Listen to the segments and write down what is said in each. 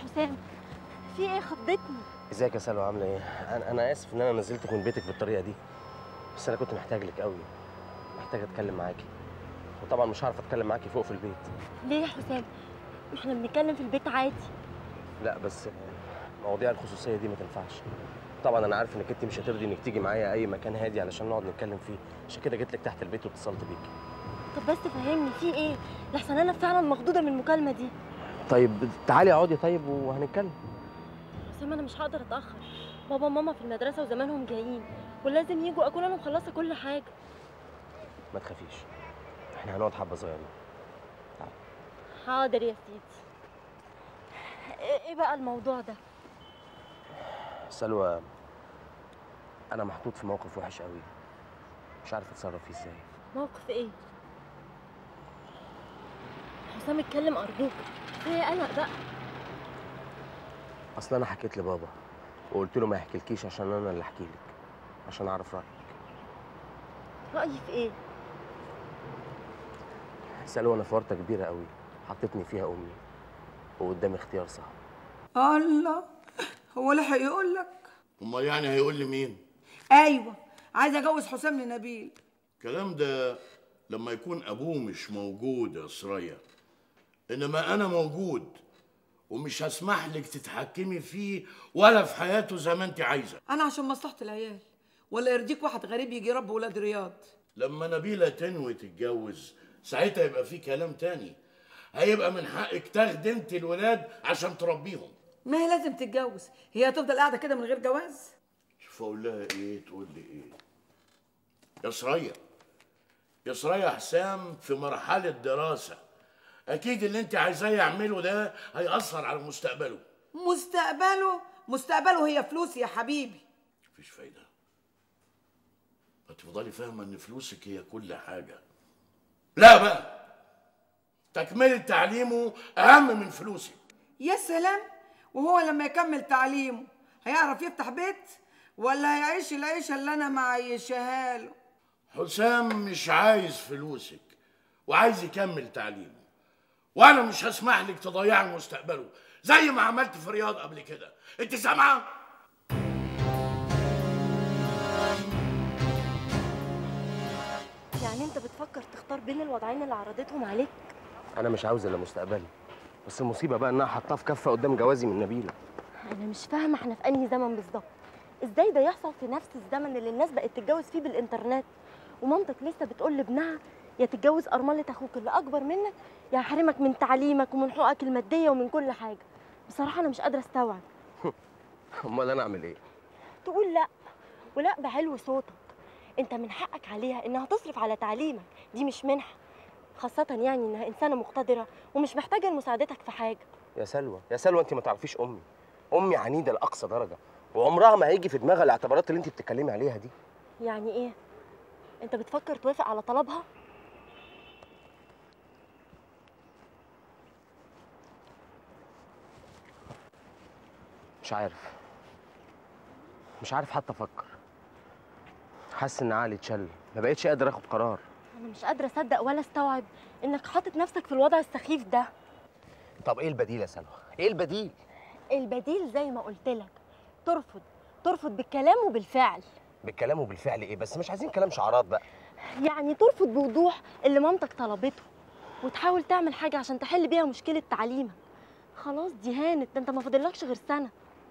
حسام؟ في ايه خضتني؟ ازيك يا سلوى عامله ايه؟ انا اسف ان انا نزلتك من بيتك بالطريقه دي، بس انا كنت محتاج لك قوي، محتاج اتكلم معاكي، وطبعا مش هعرف اتكلم معاكي فوق في البيت. ليه يا حسام؟ احنا بنتكلم في البيت عادي. لا بس مواضيع الخصوصيه دي ما تنفعش. طبعا انا عارف انك انت مش هترضي انك تيجي معايا اي مكان هادي علشان نقعد نتكلم فيه، عشان كده جيت لك تحت البيت واتصلت بيكي. طب بس فهمني في ايه؟ لحسن انا فعلا مخضوضه من المكالمه دي. طيب تعالي اقعدي طيب وهنتكلم. حسام انا مش هقدر اتاخر، بابا وماما في المدرسه وزمانهم جايين ولازم يجوا اكون انا مخلصه كل حاجه. ما تخافيش، احنا هنقعد حبه صغيرين. تعالي. حاضر يا سيدي. ايه بقى الموضوع ده؟ سلوى، انا محطوط في موقف وحش قوي، مش عارف اتصرف فيه ازاي. موقف ايه؟ حسام اتكلم ارجوك، ايه قلق بقى؟ اصل انا حكيت لبابا وقلت له ما يحكيلكيش عشان انا اللي احكي لك، عشان اعرف رايك. رايي في ايه؟ سلوى انا في ورطه كبيره قوي حطتني فيها امي، وقدامي اختيار صعب. الله، هو لحق يقول لك؟ امال يعني هيقول لي مين؟ ايوه، عايزه اجوز حسام لنبيل. الكلام ده لما يكون ابوه مش موجود يا سرية، انما انا موجود ومش هسمح لك تتحكمي فيه ولا في حياته زي ما انت عايزه. انا عشان مصلحه العيال، ولا يرضيك واحد غريب يجي يربي ولاد رياض؟ لما نبيلة تنوي تتجوز ساعتها يبقى في كلام تاني، هيبقى من حقك تاخدي انت الولاد عشان تربيهم. ما هي لازم تتجوز، هي هتفضل قاعده كده من غير جواز؟ شوف اقول لها ايه تقول لي ايه. يا سرية، يا سرية، حسام في مرحلة دراسة، أكيد اللي أنت عايزاه يعمله ده هيأثر على مستقبله. مستقبله هي فلوس يا حبيبي. مفيش فايدة، هتفضلي فاهمة إن فلوسك هي كل حاجة. لا بقى، تكملة تعليمه أهم من فلوسك. يا سلام، وهو لما يكمل تعليمه هيعرف يفتح بيت ولا هيعيش العيشة اللي أنا معيشها له؟ حسام مش عايز فلوسك وعايز يكمل تعليمه، وانا مش هسمح لك تضيعي مستقبله زي ما عملت في رياض قبل كده. انت سامعه؟ يعني انت بتفكر تختار بين الوضعين اللي عرضتهم عليك؟ انا مش عاوز الا مستقبلي، بس المصيبه بقى انها حطاه في كفه قدام جوازي من نبيله. انا مش فاهمه احنا في انهي زمن بالظبط؟ ازاي ده يحصل في نفس الزمن اللي الناس بقت تتجوز فيه بالانترنت، ومامتك لسه بتقول لابنها يا تتجوز ارمله اخوك اللي اكبر منك، يا هحرمك من تعليمك ومن حقوقك الماديه ومن كل حاجه. بصراحه انا مش قادره استوعب. امال انا اعمل ايه؟ تقول لا، ولا بعلو صوتك. انت من حقك عليها انها تصرف على تعليمك، دي مش منحه، خاصه يعني انها انسانه مقتدره ومش محتاجه لمساعدتك في حاجه. يا سلوى، يا سلوى، انت ما تعرفيش امي عنيده لاقصى درجه، وعمرها ما هيجي في دماغها الاعتبارات اللي انت بتتكلمي عليها دي. يعني ايه؟ انت بتفكر توافق على طلبها؟ مش عارف حتى افكر. حاسس ان عقلي اتشل، ما بقتش قادر اخد قرار. انا مش قادره اصدق ولا استوعب انك حاطط نفسك في الوضع السخيف ده. طب ايه البديل يا سلوى؟ ايه البديل؟ البديل زي ما قلت لك، ترفض بالكلام وبالفعل. بالكلام وبالفعل ايه؟ بس مش عايزين كلام شعارات بقى. يعني ترفض بوضوح اللي مامتك طلبته، وتحاول تعمل حاجه عشان تحل بيها مشكله تعليمك. خلاص دي هانت، ده انت ما فاضلكش غير سنه.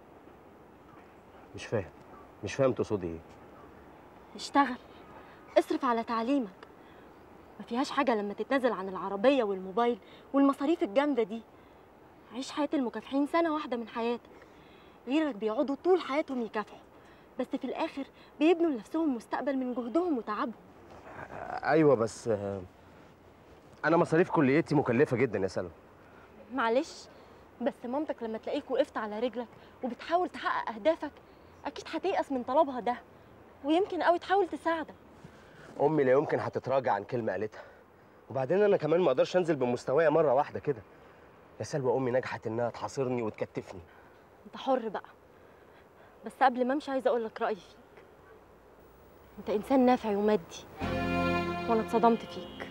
مش فاهم تقصدي ايه؟ اشتغل، اصرف على تعليمك، ما فيهاش حاجه لما تتنازل عن العربيه والموبايل والمصاريف الجامده دي. عيش حياه المكافحين سنه واحده من حياتك، غيرك بيقعدوا طول حياتهم يكافحوا، بس في الاخر بيبنوا لنفسهم مستقبل من جهدهم وتعبهم. ايوه بس انا مصاريف كليتي مكلفه جدا يا سلوى. معلش، بس مامتك لما تلاقيك وقفت على رجلك وبتحاول تحقق اهدافك اكيد هتيأس من طلبها ده، ويمكن قوي تحاول تساعدك. امي لا يمكن هتتراجع عن كلمه قالتها، وبعدين انا كمان ما اقدرش انزل بمستوايا مره واحده كده. يا سلوى امي نجحت انها تحاصرني وتكتفني. انت حر بقى، بس قبل ما امشي عايزه اقول لك رايي فيك. انت انسان نافع ومادي، وانا اتصدمت فيك.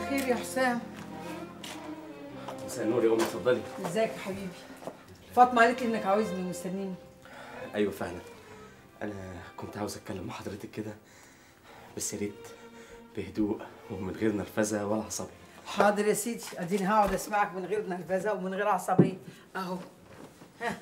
الخير يا حسام. مساء النور يا امي، اتفضلي. ازيك يا حبيبي؟ فاطمه قالت لي انك عاوزني ومستنيني. ايوه فعلا، انا كنت عاوز اتكلم مع حضرتك كده، بس يا ريت بهدوء ومن غير نرفزه ولا عصبيه. حاضر يا سيدي، اديني هقعد اسمعك من غير نرفزه ومن غير عصبيه اهو. ها،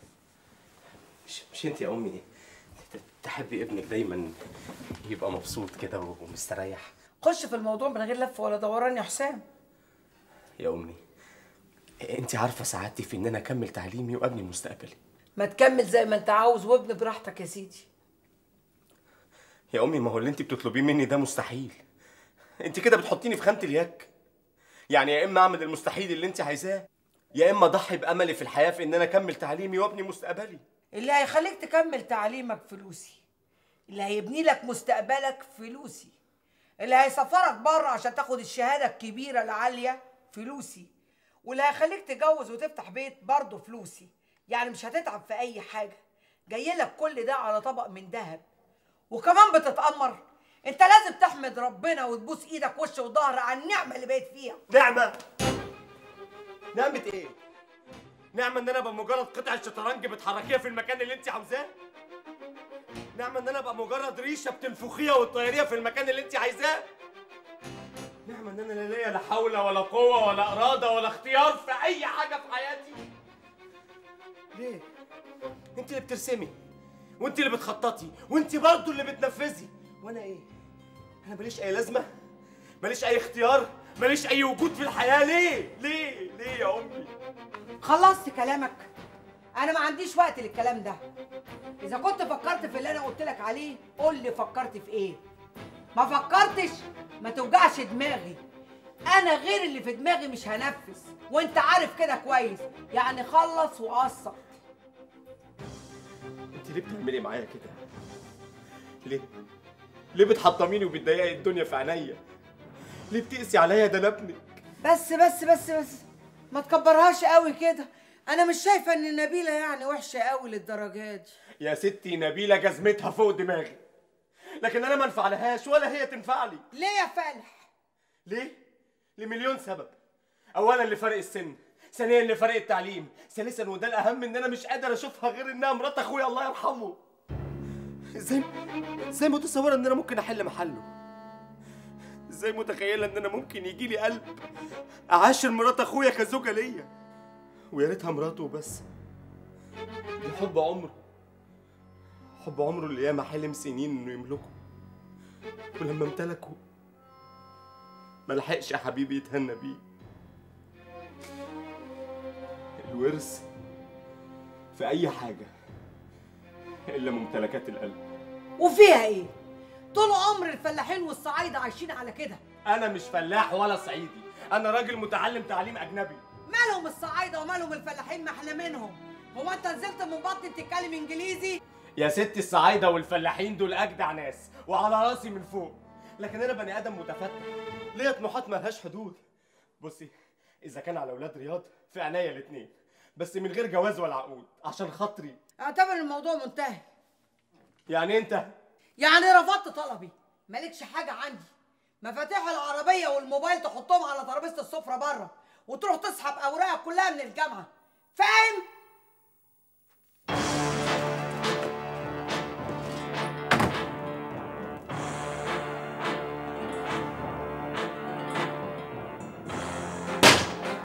مش انت يا امي تحبي ابنك دايما يبقى مبسوط كده ومستريح؟ خش في الموضوع من غير لف ولا دوران يا حسام. يا امي، انت عارفه سعادتي في ان انا اكمل تعليمي وابني مستقبلي. ما تكمل زي ما انت عاوز وابن براحتك يا سيدي. يا امي، ما هو اللي انت بتطلبيه مني ده مستحيل. انت كده بتحطيني في خانه اليك. يعني يا اما اعمل المستحيل اللي انت عايزاه، يا اما اضحي باملي في الحياه في ان انا اكمل تعليمي وابني مستقبلي. اللي هيخليك تكمل تعليمك فلوسي، اللي هيبني لك مستقبلك فلوسي، اللي هيسفرك بره عشان تاخد الشهاده الكبيره العاليه فلوسي، واللي هيخليك تتجوز وتفتح بيت برضه فلوسي. يعني مش هتتعب في اي حاجه، جاي لك كل ده على طبق من ذهب. وكمان بتتأمر. انت لازم تحمد ربنا وتبوس ايدك وش وظهر على النعمه اللي بقيت فيها. نعمه؟ نعمه ايه؟ نعمه ان انا ابقى مجرد قطعه شطرنج بتحركيها في المكان اللي انت عاوزاه؟ نعمه ان انا ابقى مجرد ريشه بتنفخيها وتطيريها في المكان اللي انت عايزاه؟ نعمه ان انا لا ليا لا حول ولا قوه ولا اراده ولا اختيار في اي حاجه في حياتي؟ ليه؟ انت اللي بترسمي وانت اللي بتخططي وانت برضه اللي بتنفذي، وانا ايه؟ انا ماليش اي لازمه؟ ماليش اي اختيار؟ ماليش اي وجود في الحياه؟ ليه؟ ليه يا امي؟ خلصت كلامك؟ انا ما عنديش وقت للكلام ده. اذا كنت فكرت في اللي انا قلت لك عليه قول لي فكرت في ايه. ما فكرتش ما توجعش دماغي. انا غير اللي في دماغي مش هنفذ، وانت عارف كده كويس. يعني خلص وقصر. انت ليه بتعملي معايا كده؟ ليه بتحطميني وبتضايقي الدنيا في عينيا؟ ليه بتقسي عليا؟ ده انا ابنك. بس بس بس بس ما تكبرهاش قوي كده. انا مش شايفه ان نبيله يعني وحشه قوي للدرجه دي. يا ستي نبيله جزمتها فوق دماغي، لكن انا ما انفعلهاش ولا هي تنفع لي. ليه يا فالح؟ ليه؟ لمليون سبب. اولا لفرق السن، ثانيا لفرق التعليم، ثالثا وده الاهم ان انا مش قادر اشوفها غير انها مرات اخويا الله يرحمه. ازاي متصوره ان انا ممكن احل محله؟ ازاي متخيله ان انا ممكن يجي لي قلب اعاشر مرات اخويا كزوجه ليا؟ ويا ريتها مراته وبس. دي حب عمره اللي ياما حلم سنين انه يملكه، ولما امتلكه ما لحقش يا حبيبي يتهنى بيه. الورث في اي حاجه الا ممتلكات القلب. وفيها ايه؟ طول عمر الفلاحين والصعايده عايشين على كده. انا مش فلاح ولا صعيدي، انا راجل متعلم تعليم اجنبي. مالهم الصعايده ومالهم الفلاحين؟ ما احنا منهم. هو انت نزلت من بطن تتكلم انجليزي؟ يا ستي الصعايده والفلاحين دول اجدع ناس وعلى راسي من فوق، لكن انا بني ادم متفتح ليا طموحات مالهاش حدود. بصي، اذا كان على اولاد رياض في عينيا الاثنين، بس من غير جواز ولا عقود عشان خاطري. اعتبر الموضوع منتهي. يعني انت؟ يعني رفضت طلبي، مالكش حاجه عندي. مفاتيح العربيه والموبايل تحطهم على ترابيزه السفره بره، وتروح تسحب اوراقك كلها من الجامعه. فاهم؟